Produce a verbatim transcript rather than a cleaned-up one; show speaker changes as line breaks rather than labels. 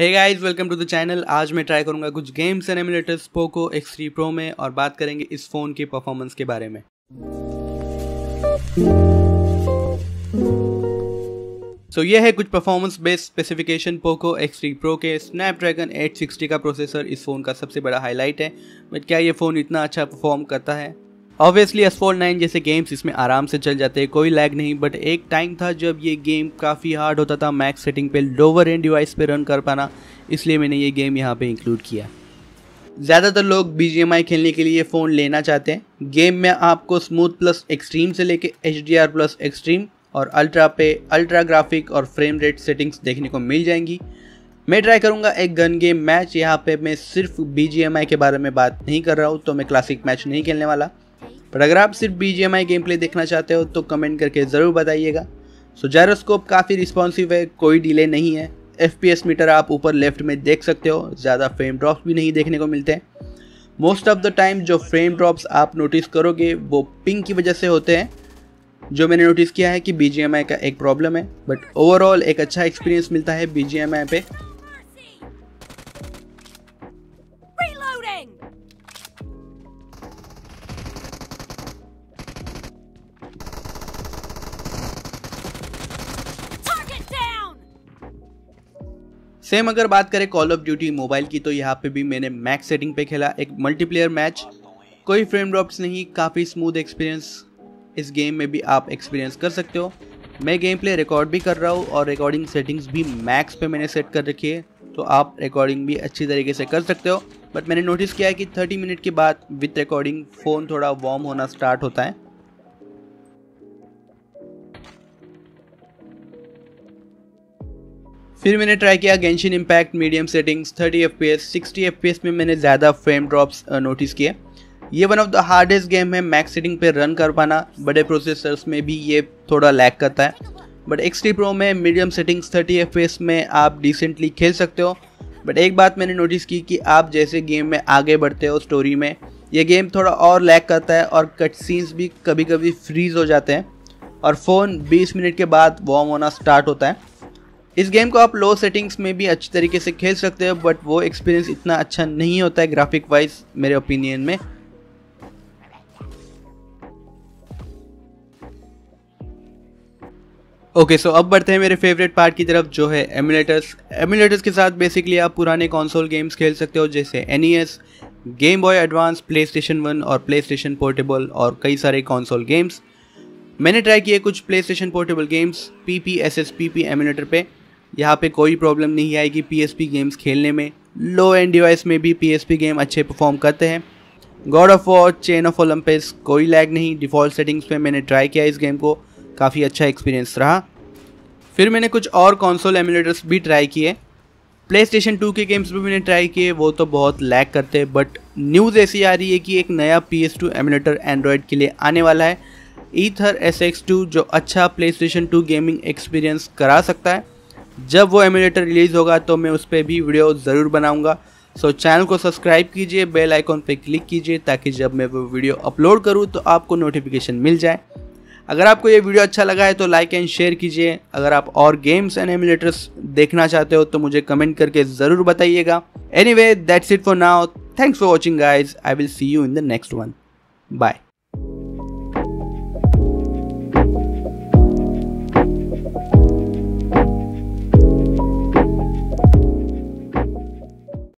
Hey guys, welcome to the channel. आज मैं try करूंगा कुछ games and emulators Poco X three pro में और बात करेंगे इस फ़ोन की परफॉर्मेंस के बारे में। सो so, ये है कुछ performance based specification Poco X three pro के। स्नैपड्रैगन एट सिक्सटी का प्रोसेसर इस फ़ोन का सबसे बड़ा हाईलाइट है, बट क्या ये फ़ोन इतना अच्छा परफॉर्म करता है? ऑब्वियसली एस फोल्ड नाइन जैसे गेम्स इसमें आराम से चल जाते हैं, कोई लैग नहीं। बट एक टाइम था जब ये गेम काफ़ी हार्ड होता था मैक्स सेटिंग पे लोअर एंड डिवाइस पे रन कर पाना, इसलिए मैंने ये गेम यहाँ पे इंक्लूड किया। ज़्यादातर लोग बी जी एम आई खेलने के लिए ये फ़ोन लेना चाहते हैं। गेम में आपको स्मूथ प्लस एक्सट्रीम से लेके H D R plus extreme और अल्ट्रा पे अल्ट्रा ग्राफिक और फ्रेम रेट सेटिंग्स देखने को मिल जाएंगी। मैं ट्राई करूँगा एक गन गेम मैच। यहाँ पे मैं सिर्फ बी जी एम आई के बारे में बात नहीं कर रहा हूँ, तो मैं क्लासिक मैच नहीं खेलने वाला। पर अगर आप सिर्फ B G M I game play देखना चाहते हो तो कमेंट करके ज़रूर बताइएगा। सो जायरोस्कोप काफ़ी रिस्पॉन्सिव है, कोई डिले नहीं है। एफ पी एस मीटर आप ऊपर लेफ्ट में देख सकते हो, ज़्यादा फ्रेम ड्रॉप्स भी नहीं देखने को मिलते हैं। मोस्ट ऑफ द टाइम जो फ्रेम ड्रॉप्स आप नोटिस करोगे वो पिंग की वजह से होते हैं, जो मैंने नोटिस किया है कि बी जी एम आई का एक प्रॉब्लम है। बट ओवरऑल एक अच्छा एक्सपीरियंस मिलता है बी जी एम आई पे। सेम अगर बात करें कॉल ऑफ ड्यूटी मोबाइल की, तो यहाँ पे भी मैंने मैक्स सेटिंग पे खेला एक मल्टीप्लेयर मैच। कोई फ्रेम ड्रॉप्स नहीं, काफ़ी स्मूथ एक्सपीरियंस इस गेम में भी आप एक्सपीरियंस कर सकते हो। मैं गेम प्ले रिकॉर्ड भी कर रहा हूँ और रिकॉर्डिंग सेटिंग्स भी मैक्स पे मैंने सेट कर रखी है, तो आप रिकॉर्डिंग भी अच्छी तरीके से कर सकते हो। बट मैंने नोटिस किया है कि थर्टी मिनट के बाद विथ रिकॉर्डिंग फ़ोन थोड़ा वार्म होना स्टार्ट होता है। फिर मैंने ट्राई किया Genshin Impact medium settings thirty F P S sixty F P S में मैंने ज़्यादा फ्रेम ड्रॉप्स नोटिस किए। ये one of the hardest game है मैक्स सेटिंग पे रन कर पाना। बड़े प्रोसेसर्स में भी ये थोड़ा लैग करता है, बट एक्स थ्री प्रो में medium settings thirty F P S में आप डिसेंटली खेल सकते हो। बट एक बात मैंने नोटिस की कि आप जैसे गेम में आगे बढ़ते हो स्टोरी में, ये गेम थोड़ा और लैग करता है और कट सीन्स भी कभी कभी फ्रीज हो जाते हैं और फ़ोन बीस मिनट के बाद वार्म होना स्टार्ट होता है। इस गेम को आप लो सेटिंग्स में भी अच्छी तरीके से खेल सकते हो, बट वो एक्सपीरियंस इतना अच्छा नहीं होता है ग्राफिक वाइज मेरे ओपिनियन में। ओके सो अब बढ़ते हैं मेरे फेवरेट पार्ट की तरफ, जो है एमुलेटर्स। एमुलेटर्स के साथ बेसिकली आप पुराने कंसोल गेम्स खेल सकते हो, जैसे N E S, game boy advance, play station one और प्ले स्टेशन पोर्टेबल और कई सारे कंसोल गेम्स। मैंने ट्राई किए कुछ play station portable games P P S S P P emulator पे। यहाँ पे कोई प्रॉब्लम नहीं आएगी पी एस पी गेम्स खेलने में। लो एंड डिवाइस में भी पी एस पी गेम अच्छे परफॉर्म करते हैं। God of war, chain of Olympus, कोई लैग नहीं। डिफ़ॉल्ट सेटिंग्स पे मैंने ट्राई किया इस गेम को, काफ़ी अच्छा एक्सपीरियंस रहा। फिर मैंने कुछ और कंसोल एमुलेटर्स भी ट्राई किए। प्ले स्टेशन टू के गेम्स भी मैंने ट्राई किए, वो तो बहुत लैग करते हैं। बट न्यूज़ ऐसी आ रही है कि एक नया P S two emulator android के लिए आने वाला है, ईथर एस एक्स टू, जो अच्छा play station two gaming experience करा सकता है। जब वो एमुलेटर रिलीज़ होगा तो मैं उस पर भी वीडियो ज़रूर बनाऊंगा। सो चैनल को सब्सक्राइब कीजिए, बेल आइकॉन पे क्लिक कीजिए, ताकि जब मैं वो वीडियो अपलोड करूं तो आपको नोटिफिकेशन मिल जाए। अगर आपको ये वीडियो अच्छा लगा है तो लाइक एंड शेयर कीजिए। अगर आप और गेम्स एंड एमुलेटर्स देखना चाहते हो तो मुझे कमेंट करके ज़रूर बताइएगा। Anyway that's it for now, thanks for watching guys, I will see you in the next one, bye.